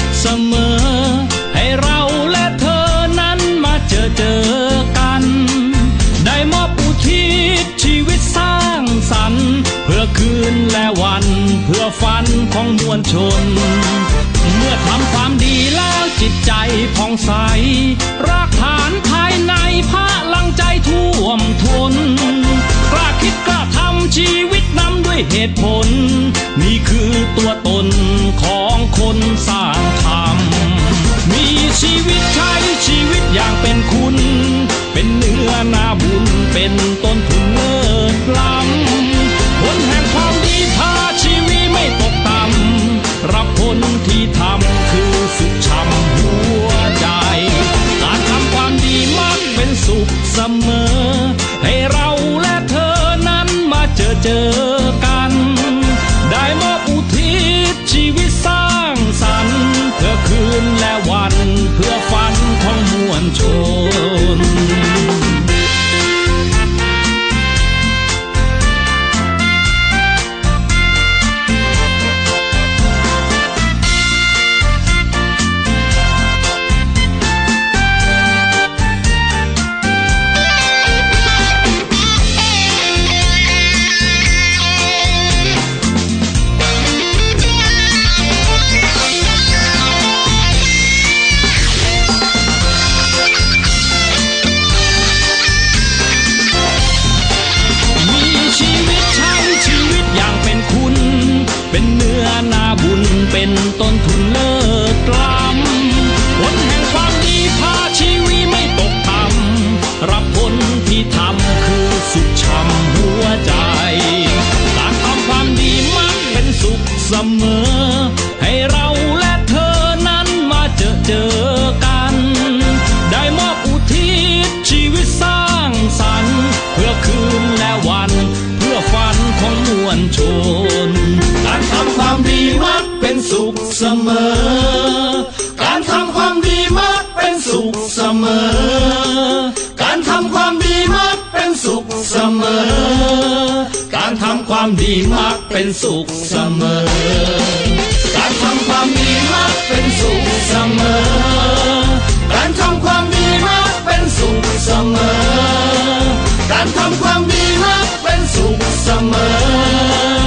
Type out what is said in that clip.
เสมอให้เราและเธอนั้นมาเจอกันได้มอบอุทิศชีวิตสร้างสรรค์เพื่อคืนและวันเพื่อฝันของมวลชนเมื่อทำความดีแล้วจิตใจผ่องใสรักฐานภายในพลังใจท่วมท้นกล้าคิดกล้าทำชีวิตนำด้วยเหตุผลนี่คือตัวตนของคนสร้างธรรมมีชีวิตใช้ชีวิตอย่างเป็นคุณเป็นเนื้อนาบุญเป็นต้นทุนเลิศล้ำผลแห่งความดีพาชีวิตไม่ตกต่ำรับผลที่ทำคือสุขช่ำหัวใจการทำความดีมักเป็นสุขเสมอให้เราและเธอนั้นมาเจอกันได้มอบอุทิศชีวิตสร้างสรรค์เพื่อคืนและวันเพื่อฝันของมวลชนเป็นเนื้อนาบุญเป็นต้นทุนเลิศล้ำผลแห่งความดีพาชีวิตไม่ตกต่ำรับผลที่ทำคือสุขช่ำหัวใจการทำความดีมักเป็นสุขเสมอให้เราและเธอนั้นมาเจอกันได้มอบอุทิศชีวิตสร้างสรรค์เพื่อคืนและวันเพื่อฝันของมวลชนการทำความดีมักเป็นสุขเสมอการทำความดีมักเป็นสุขเสมอการทำความดีมักเป็นสุขเสมอการทำความดีมักเป็นสุขเสมอการทำความดีมักเป็นสุขเสมอการทำความดีมักเป็นสุขเสมอการทำความดีมักเป็นสุขเสมอ